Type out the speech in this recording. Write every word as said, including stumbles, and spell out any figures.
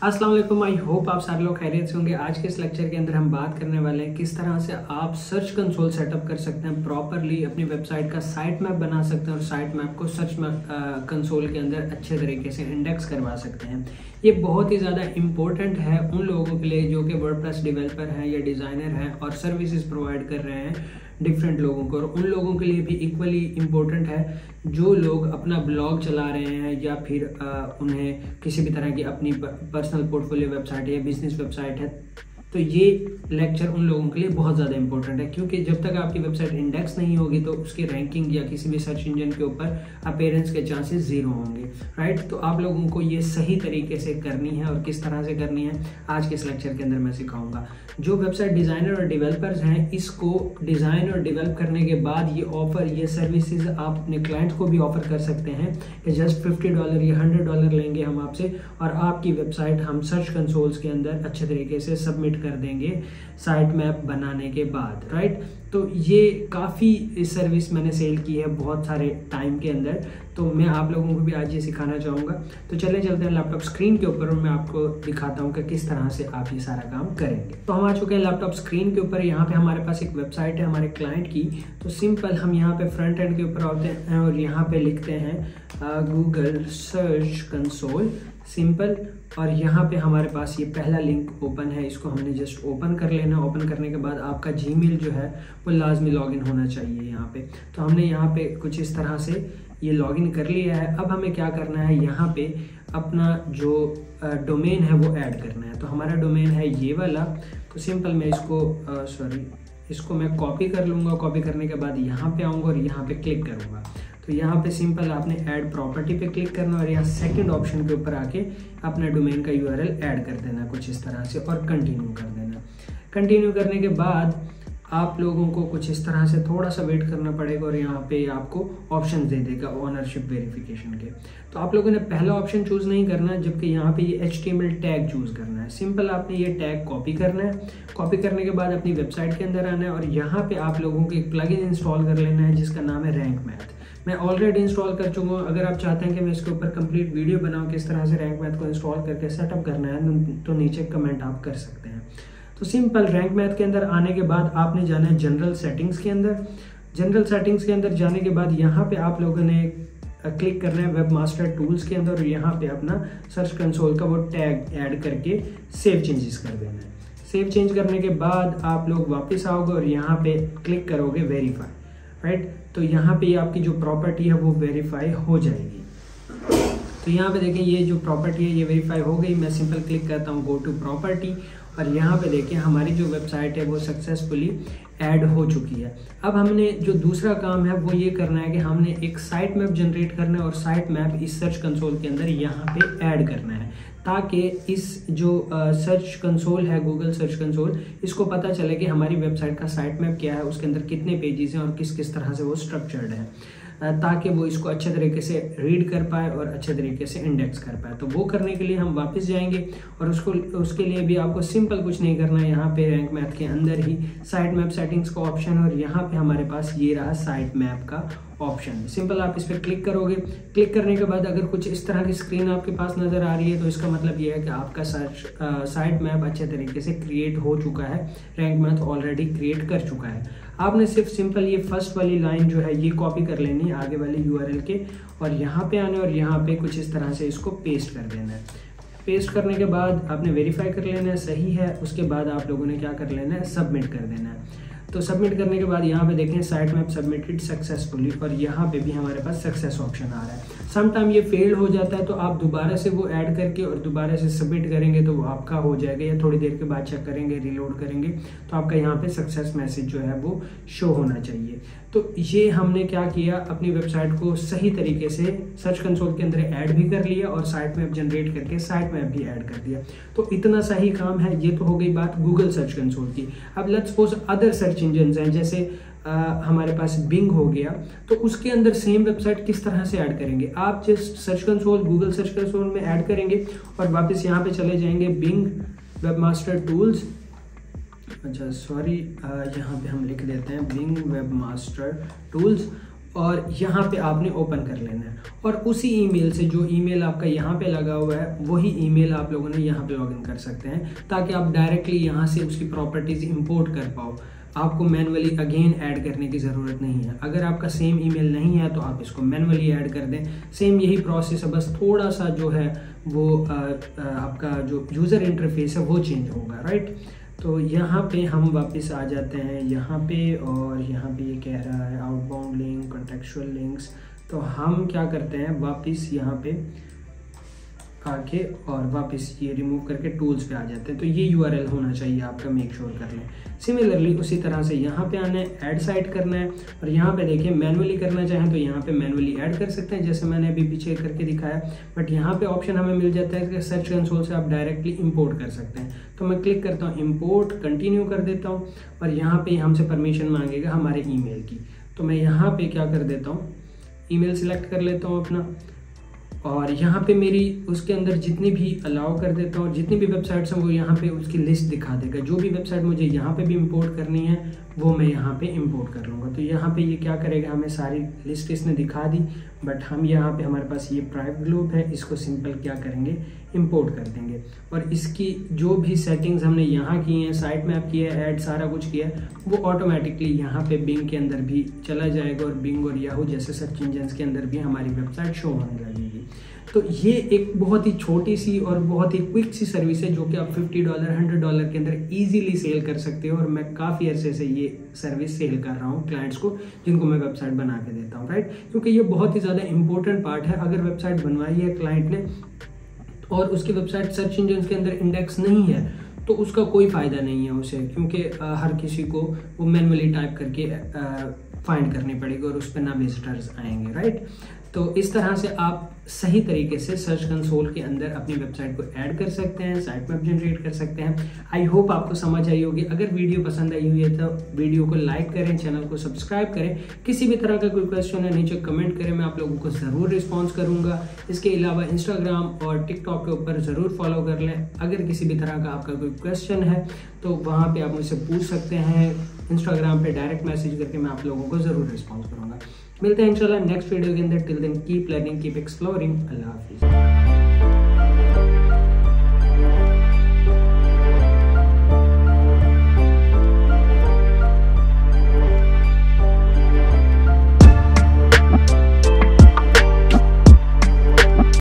अस्सलाम वालेकुम। I hope आप सारे लोग खैरियत से होंगे। आज के इस लेक्चर के अंदर हम बात करने वाले हैं किस तरह से आप सर्च कंसोल सेटअप कर सकते हैं, प्रॉपरली अपनी वेबसाइट का साइट मैप बना सकते हैं और साइट मैप को सर्च कंसोल के अंदर अच्छे तरीके से इंडेक्स करवा सकते हैं। ये बहुत ही ज़्यादा इम्पोर्टेंट है उन लोगों के लिए जो कि वर्डप्रेस डेवलपर हैं या डिज़ाइनर हैं और सर्विसेज प्रोवाइड कर रहे हैं डिफरेंट लोगों को, और उन लोगों के लिए भी इक्वली इम्पोर्टेंट है जो लोग अपना ब्लॉग चला रहे हैं या फिर आ, उन्हें किसी भी तरह की अपनी पर्सनल पोर्टफोलियो वेबसाइट या बिजनेस वेबसाइट है। तो ये लेक्चर उन लोगों के लिए बहुत ज़्यादा इंपॉर्टेंट है, क्योंकि जब तक आपकी वेबसाइट इंडेक्स नहीं होगी तो उसकी रैंकिंग या किसी भी सर्च इंजन के ऊपर अपीयरेंस के चांसेस जीरो होंगे। राइट, तो आप लोगों को ये सही तरीके से करनी है और किस तरह से करनी है आज के इस लेक्चर के अंदर मैं सिखाऊंगा। जो वेबसाइट डिज़ाइनर और डेवलपर्स हैं, इसको डिज़ाइन और डेवलप करने के बाद ये ऑफर ये सर्विसेज आप अपने क्लाइंट को भी ऑफर कर सकते हैं कि जस्ट फिफ्टी डॉलर या हंड्रेड डॉलर लेंगे हम आपसे और आपकी वेबसाइट हम सर्च कंसोल्स के अंदर अच्छे तरीके से सबमिट कर देंगे साइट मैप बनाने के बाद। राइट, तो ये काफ़ी सर्विस मैंने सेल की है बहुत सारे टाइम के अंदर, तो मैं आप लोगों को भी आज ये सिखाना चाहूँगा। तो चले चलते हैं लैपटॉप स्क्रीन के ऊपर और मैं आपको दिखाता हूँ कि किस तरह से आप ये सारा काम करेंगे। तो हम आ चुके हैं लैपटॉप स्क्रीन के ऊपर। यहाँ पे हमारे पास एक वेबसाइट है हमारे क्लाइंट की। तो सिंपल हम यहाँ पे फ्रंट एंड के ऊपर आते हैं और यहाँ पे लिखते हैं गूगल सर्च कंसोल सिंपल, और यहाँ पे हमारे पास ये पहला लिंक ओपन है, इसको हमने जस्ट ओपन कर लेना। ओपन करने के बाद आपका जीमेल जो है वो लाजमी लॉगिन होना चाहिए यहाँ पे। तो हमने यहाँ पे कुछ इस तरह से ये लॉगिन कर लिया है। अब हमें क्या करना है, यहाँ पे अपना जो डोमेन है वो ऐड करना है। तो हमारा डोमेन है ये वाला। तो सिंपल मैं इसको सॉरी इसको मैं कॉपी कर लूँगा। कॉपी करने के बाद यहाँ पे आऊँगा और यहाँ पे क्लिक करूँगा। तो यहाँ पे सिंपल आपने ऐड प्रॉपर्टी पे क्लिक करना और यहाँ सेकंड ऑप्शन के ऊपर आके अपना डोमेन का यूआरएल ऐड कर देना कुछ इस तरह से और कंटिन्यू कर देना। कंटिन्यू करने के बाद आप लोगों को कुछ इस तरह से थोड़ा सा वेट करना पड़ेगा और यहाँ पे आपको ऑप्शन दे देगा ओनरशिप वेरिफिकेशन के। तो आप लोगों ने पहला ऑप्शन चूज नहीं करना है, जबकि यहाँ पे ये H T M L tag choose करना है। सिंपल आपने ये टैग कॉपी करना है। कॉपी करने के बाद अपनी वेबसाइट के अंदर आना है और यहाँ पे आप लोगों को एक प्लगइन इंस्टॉल कर लेना है जिसका नाम है रैंक मैथ। मैं ऑलरेडी इंस्टॉल कर चुका हूँ। अगर आप चाहते हैं कि मैं इसके ऊपर कंप्लीट वीडियो बनाऊँ किस तरह से रैंक मैथ को इंस्टॉल करके सेटअप करना है, तो नीचे कमेंट आप कर सकते हैं। तो सिंपल रैंक मैथ के अंदर आने के बाद आपने जाना है जनरल सेटिंग्स के अंदर। जनरल सेटिंग्स के अंदर जाने के बाद यहाँ पे आप लोगों ने क्लिक करना है वेब मास्टर टूल्स के अंदर और यहाँ पे अपना सर्च कंसोल का वो टैग ऐड करके सेव चेंजेस कर देना है। सेव चेंज करने के बाद आप लोग वापस आओगे और यहाँ पे क्लिक करोगे वेरीफाई। राइट, तो यहाँ पे आपकी जो प्रॉपर्टी है वो वेरीफाई हो जाएगी। तो यहाँ पे देखें ये जो प्रॉपर्टी है ये वेरीफाई हो गई। मैं सिंपल क्लिक करता हूँ गो टू प्रॉपर्टी और यहाँ पे देखें हमारी जो वेबसाइट है वो सक्सेसफुली ऐड हो चुकी है। अब हमने जो दूसरा काम है वो ये करना है कि हमने एक साइट मैप जनरेट करना है और साइट मैप इस सर्च कंसोल के अंदर यहाँ पे ऐड करना है, ताकि इस जो सर्च कंसोल है गूगल सर्च कंसोल, इसको पता चले कि हमारी वेबसाइट का साइट मैप क्या है, उसके अंदर कितने पेजेस हैं और किस किस तरह से वो स्ट्रक्चर्ड है, ताकि वो इसको अच्छे तरीके से रीड कर पाए और अच्छे तरीके से इंडेक्स कर पाए। तो वो करने के लिए हम वापस जाएंगे और उसको उसके लिए भी आपको सिंपल कुछ नहीं करना है। यहाँ पे रैंक मैथ के अंदर ही साइट मैप सेटिंग्स का ऑप्शन और यहाँ पे हमारे पास ये रहा साइट मैप का ऑप्शन। सिंपल आप इस पर क्लिक करोगे। क्लिक करने के बाद अगर कुछ इस तरह की स्क्रीन आपके पास नजर आ रही है तो इसका मतलब ये है कि आपका सर्च साइट मैप अच्छे तरीके से क्रिएट हो चुका है, रैंक मैथ ऑलरेडी क्रिएट कर चुका है। आपने सिर्फ सिंपल ये फर्स्ट वाली लाइन जो है ये कॉपी कर लेनी है आगे वाले यूआरएल के और यहाँ पे आने और यहाँ पे कुछ इस तरह से इसको पेस्ट कर देना है। पेस्ट करने के बाद आपने वेरीफाई कर लेना है सही है। उसके बाद आप लोगों ने क्या कर लेना है, सबमिट कर देना है। तो सबमिट करने के बाद यहाँ पे देखें साइट मैप सबमिटेड सक्सेसफुली और यहाँ पे भी हमारे पास सक्सेस ऑप्शन आ रहा है। सम टाइम ये फेल हो जाता है तो आप दोबारा से वो ऐड करके और दोबारा से सबमिट करेंगे तो वो आपका हो जाएगा, या थोड़ी देर के बाद चेक करेंगे रीलोड करेंगे तो आपका यहाँ पे सक्सेस मैसेज जो है वो शो होना चाहिए। तो ये हमने क्या किया, अपनी वेबसाइट को सही तरीके से सर्च कंसोल के अंदर ऐड भी कर लिया और साइट मैप जनरेट करके साइट मैप भी ऐड कर दिया। तो इतना सही काम है। ये तो हो गई बात गूगल सर्च कंसोल की। अब let's suppose other search engine हैं, जैसे आ, हमारे पास बिंग हो गया, तो उसके अंदर सेम वेबसाइट किस तरह से ऐड करेंगे। आप just search console Google search console में ऐड करेंगे और वापस यहाँ पे चले जाएंगे बिंग वेब मास्टर टूल्स। अच्छा सॉरी, यहाँ पे हम लिख देते हैं बिंग वेब मास्टर टूल्स और यहाँ पे आपने ओपन कर लेना है और उसी ईमेल से, जो ईमेल आपका यहाँ पे लगा हुआ है वही ईमेल आप लोगों ने यहाँ पे लॉगिन कर सकते हैं, ताकि आप डायरेक्टली यहाँ से उसकी प्रॉपर्टीज इंपोर्ट कर पाओ। आपको मैनुअली अगेन ऐड करने की ज़रूरत नहीं है। अगर आपका सेम ईमेल नहीं है तो आप इसको मैनुअली ऐड कर दें। सेम यही प्रोसेस है, बस थोड़ा सा जो है वो आ, आ, आपका जो यूज़र इंटरफेस है वो चेंज होगा, राइट। तो यहाँ पे हम वापस आ जाते हैं यहाँ पे, और यहाँ पे ये कह रहा है आउटबाउंड लिंक, कॉन्टेक्चुअल लिंक्स। तो हम क्या करते हैं, वापस यहाँ पे आके और वापस ये रिमूव करके टूल्स पे आ जाते हैं। तो ये यूआरएल होना चाहिए आपका, मेक श्योर कर लें। सिमिलरली उसी तरह से यहाँ पे आना है, ऐड साइट करना है, और यहाँ पे देखिए मैनुअली करना चाहें तो यहाँ पे मैनुअली ऐड कर सकते हैं, जैसे मैंने अभी पीछे करके दिखाया। बट यहाँ पे ऑप्शन हमें मिल जाता है कि सर्च कंसोल से आप डायरेक्टली इंपोर्ट कर सकते हैं। तो मैं क्लिक करता हूँ इंपोर्ट, कंटिन्यू कर देता हूँ, और यहाँ पे हमसे परमिशन मांगेगा हमारे ईमेल की। तो मैं यहाँ पे क्या कर देता हूँ, ईमेल सिलेक्ट कर लेता हूँ अपना, और यहाँ पे मेरी उसके अंदर जितनी भी अलाउ कर देता हूँ, जितनी भी वेबसाइट्स हैं वो यहाँ पे उसकी लिस्ट दिखा देगा। जो भी वेबसाइट मुझे यहाँ पे भी इंपोर्ट करनी है वो मैं यहाँ पे इंपोर्ट कर लूँगा। तो यहाँ पे ये क्या करेगा, हमें सारी लिस्ट इसने दिखा दी, बट हम यहाँ पे हमारे पास ये प्राइवेट ग्लोब है, इसको सिंपल क्या करेंगे, इंपोर्ट कर देंगे। और इसकी जो भी सेटिंग्स हमने यहाँ की हैं, साइट मैप किया है, ऐड सारा कुछ किया है, वो ऑटोमेटिकली यहाँ पे बिंग के अंदर भी चला जाएगा, और बिंग और याहू जैसे सर्च इंजन के अंदर भी हमारी वेबसाइट शो होने लगेगी। तो ये एक बहुत ही छोटी सी और बहुत ही क्विक सी सर्विस है, जो कि आप फिफ्टी डॉलर हंड्रेड डॉलर के अंदर इजीली सेल कर सकते हो। और मैं काफ़ी अरसे से ये सर्विस सेल कर रहा हूँ क्लाइंट्स को, जिनको मैं वेबसाइट बना के देता हूँ, राइट। क्योंकि ये बहुत ही ज़्यादा इंपॉर्टेंट पार्ट है। अगर वेबसाइट बनवाई है क्लाइंट ने और उसकी वेबसाइट सर्च इंजन के अंदर इंडेक्स नहीं है, तो उसका कोई फ़ायदा नहीं है उसे, क्योंकि हर किसी को वो मैनुअली टाइप करके फाइंड करनी पड़ेगी और उस पर ना विजिटर्स आएंगे, राइट। तो इस तरह से आप सही तरीके से सर्च कंसोल के अंदर अपनी वेबसाइट को ऐड कर सकते हैं, साइट मैप जनरेट कर सकते हैं। आई होप आपको समझ आई होगी। अगर वीडियो पसंद आई हुई है तो वीडियो को लाइक करें, चैनल को सब्सक्राइब करें। किसी भी तरह का कोई क्वेश्चन है नीचे कमेंट करें, मैं आप लोगों को ज़रूर रिस्पॉन्स करूंगा। इसके अलावा इंस्टाग्राम और टिकटॉक के ऊपर ज़रूर फॉलो कर लें। अगर किसी भी तरह का आपका कोई क्वेश्चन है तो वहाँ पर आप मुझसे पूछ सकते हैं। इंस्टाग्राम पे डायरेक्ट मैसेज करके मैं आप लोगों को ज़रूर रिस्पॉन्स करूँगा। मिलते हैं इंशाल्लाह नेक्स्ट वीडियो के अंदर। Till then keep learning, keep exploring. अल्लाह हाफिज़।